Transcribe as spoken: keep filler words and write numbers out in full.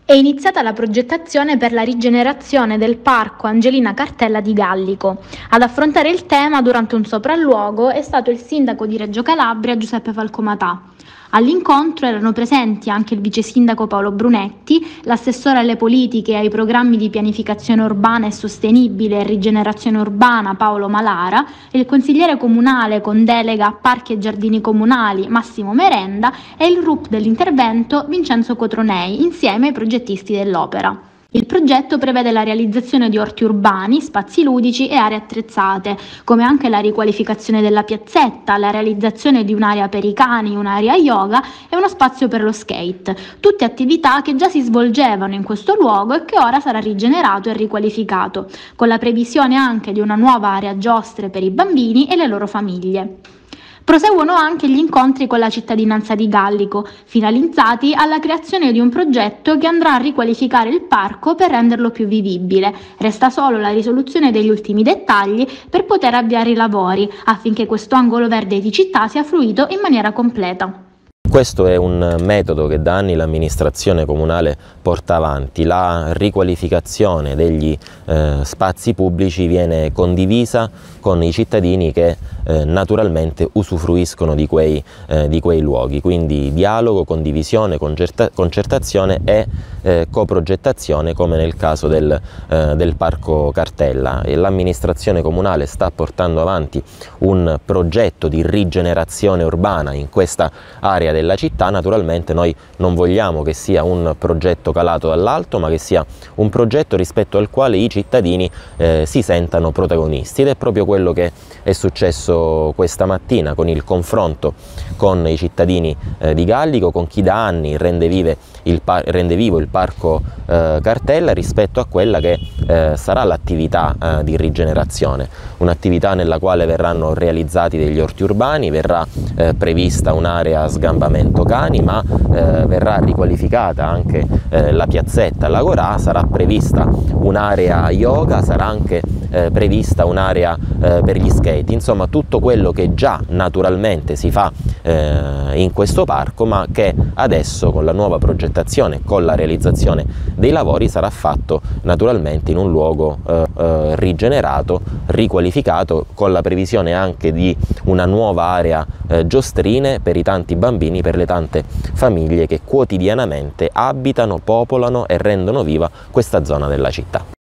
È iniziata la progettazione per la rigenerazione del parco Angelina Cartella di Gallico. Ad affrontare il tema durante un sopralluogo è stato il sindaco di Reggio Calabria Giuseppe Falcomatà. All'incontro erano presenti anche il vice sindaco Paolo Brunetti, l'assessore alle politiche e ai programmi di pianificazione urbana e sostenibile e rigenerazione urbana Paolo Malara e il consigliere comunale con delega a parchi e giardini comunali Massimo Merenda e il R U P dell'intervento Vincenzo Cotronei insieme ai progettisti dell'opera. Il progetto prevede la realizzazione di orti urbani, spazi ludici e aree attrezzate, come anche la riqualificazione della piazzetta, la realizzazione di un'area per i cani, un'area yoga e uno spazio per lo skate, tutte attività che già si svolgevano in questo luogo e che ora sarà rigenerato e riqualificato, con la previsione anche di una nuova area giostre per i bambini e le loro famiglie. Proseguono anche gli incontri con la cittadinanza di Gallico, finalizzati alla creazione di un progetto che andrà a riqualificare il parco per renderlo più vivibile. Resta solo la risoluzione degli ultimi dettagli per poter avviare i lavori, affinché questo angolo verde di città sia fruito in maniera completa. Questo è un metodo che da anni l'amministrazione comunale porta avanti. La riqualificazione degli eh, spazi pubblici viene condivisa con i cittadini che eh, naturalmente usufruiscono di quei, eh, di quei luoghi, quindi dialogo, condivisione, concerta concertazione e eh, coprogettazione, come nel caso del, eh, del Parco Cartella. L'amministrazione comunale sta portando avanti un progetto di rigenerazione urbana in questa area del della città. Naturalmente noi non vogliamo che sia un progetto calato dall'alto, ma che sia un progetto rispetto al quale i cittadini eh, si sentano protagonisti, ed è proprio quello che è successo questa mattina con il confronto con i cittadini eh, di Gallico, con chi da anni rende, vive il rende vivo il Parco eh, Cartella rispetto a quella che eh, sarà l'attività eh, di rigenerazione, un'attività nella quale verranno realizzati degli orti urbani, verrà eh, prevista un'area sgambamento cani, ma eh, verrà riqualificata anche eh, la piazzetta Lagorà, sarà prevista un'area yoga, sarà anche eh, prevista un'area eh, per gli skate, insomma tutto quello che già naturalmente si fa eh, in questo parco, ma che adesso con la nuova progettazione, con la realizzazione dei lavori, sarà fatto naturalmente in un luogo eh, eh, rigenerato, riqualificato, con la previsione anche di una nuova area eh, giostrine per i tanti bambini, per le tante famiglie che quotidianamente abitano, popolano e rendono viva questa zona della città.